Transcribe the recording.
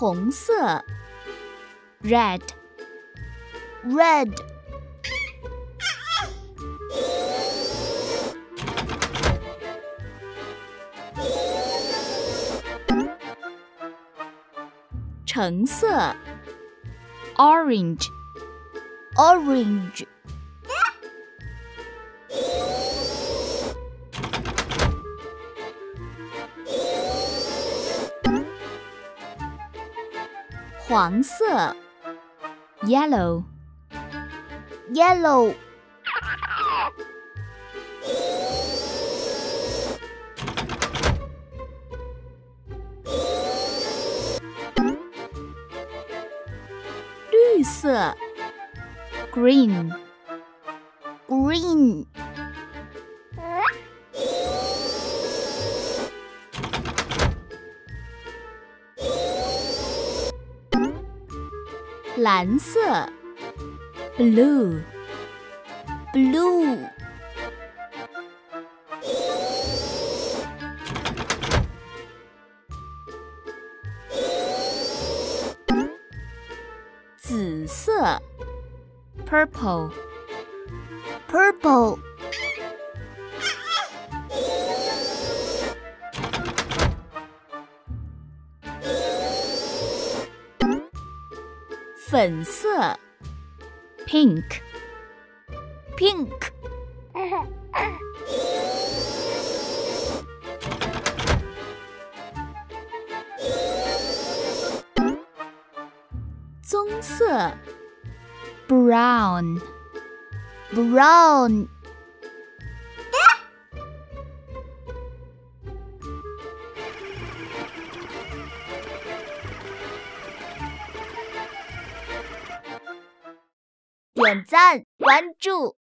红色 red red, 橙色 orange orange, 黄色 yellow yellow, 绿色 green green, 蓝色 blue blue, 紫色 purple purple, 粉色 pink pink, 棕色 brown brown, 点赞关注。